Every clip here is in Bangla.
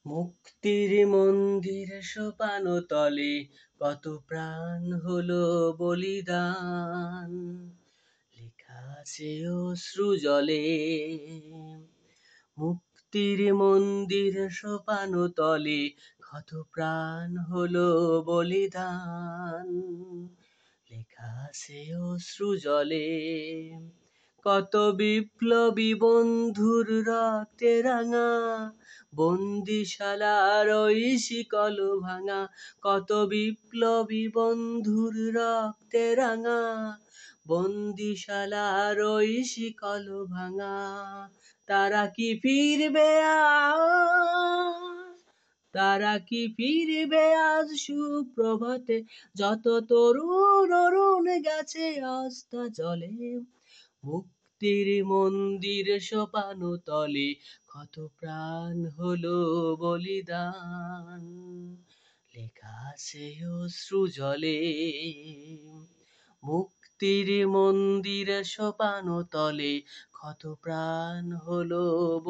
মুক্তির মন্দির সোপান তলে কত প্রাণ হলো বলিদান, লেখা আছে অশ্রু জলে। মুক্তির মন্দির সোপান তলে কত প্রাণ হলো বলিদান, লেখা আছে অশ্রু জলে। কত বিপ্লবী বন্ধুর রক্তে রাঙা বন্দিশালার ওই শিকল ভাঙা, কত বিপ্লবী বন্ধুর রক্তে রাঙা বন্দিশালার ওই শিকল ভাঙা। তারা কি ফিরবে আজ, তারা কি ফিরবে আজ সুপ্রভাতে, যত তরুণ অরুণ গেছে অস্তা জলে। মুক্তির মন্দির সোপান তলে কত প্রাণ হলো বলিদান, লেখা আছে অশ্রু জলে। মুক্তির মন্দির সোপান তলে কত প্রাণ হলো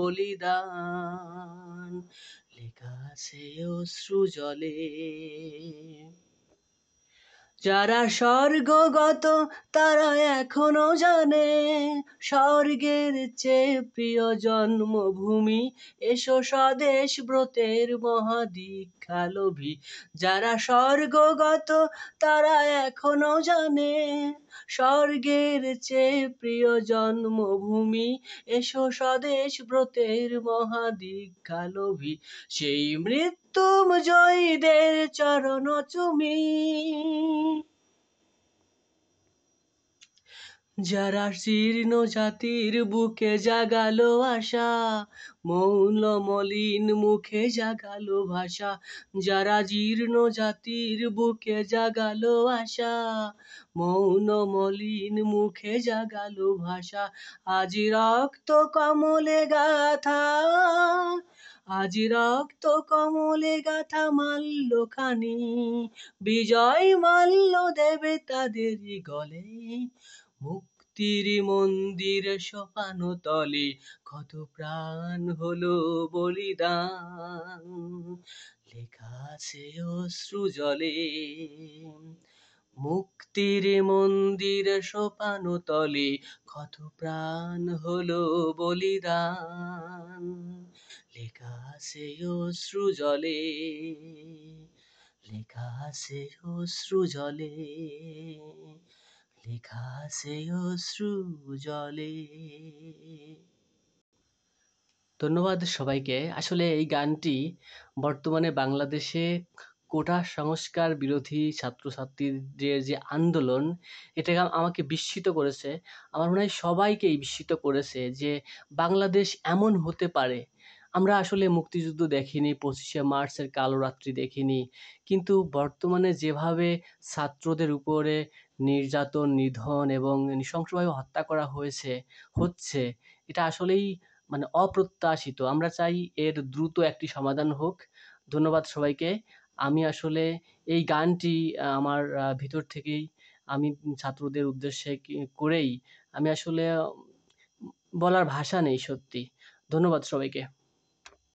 বলিদান, লেখা আছে অশ্রু জলে। যারা স্বর্গগত তারা এখনো জানে স্বর্গের চেয়ে প্রিয় জন্মভূমি, এসো স্বদেশ ব্রতের মহাদীক্ষা লোভী। যারা স্বর্গগত তারা এখনো জানে স্বর্গের চেয়ে প্রিয় জন্মভূমি, এসো স্বদেশ ব্রতের মহাদীক্ষা লোভী। সেই মৃত্যুঞ্জয়ীদের চরণ চুমি, যারা শীর্ণ জাতির বুকে জাগালো আশা, মৌন মলিন মুখে জাগালো ভাষা। যারা জীর্ণ জাতির বুকে জাগালো আশা, মৌন মলিন মুখে জাগালো ভাষা। আজ রক্ত কমলে গাথা, আজ রক্ত কমলে গাথা মাল্যখানি, বিজয় মাল্য দেবে তাদেরই গলে। মুক্তির মন্দির সোপান তলে কত প্রাণ হলো বলিদান, লেখা আছে অশ্রু জলে। মুক্তির মন্দির সোপান তলে কত প্রাণ হলো বলিদান, লেখা আছে অশ্রু জলে, লেখা আছে অশ্রু জলে, লেখা আছে অশ্রু জলে। ধন্যবাদ সবাইকে। আসলে এই গানটি বর্তমানে বাংলাদেশে কোটা সংস্কার বিরোধী ছাত্রছাত্রীদের যে আন্দোলন, এটা আমাকে বিস্মিত করেছে। আমার মনে হয় সবাইকেই বিস্মিত করেছে যে বাংলাদেশ এমন হতে পারে। আমরা আসলে মুক্তিযুদ্ধ দেখিনি, ২৫শে মার্চের কালো রাত্রি দেখিনি, কিন্তু বর্তমানে যেভাবে ছাত্রদের উপরে নির্যাতন, নিধন এবং নৃশংসভাবে হত্যা করা হচ্ছে, এটা আসলেই মানে অপ্রত্যাশিত। আমরা চাই এর দ্রুত একটি সমাধান হোক। ধন্যবাদ সবাইকে। আমি আসলে এই গানটি আমার ভিতর থেকেই আমি ছাত্রদের উদ্দেশ্যে করেই আমি আসলে বলার ভাষা নেই সত্যি। ধন্যবাদ সবাইকে।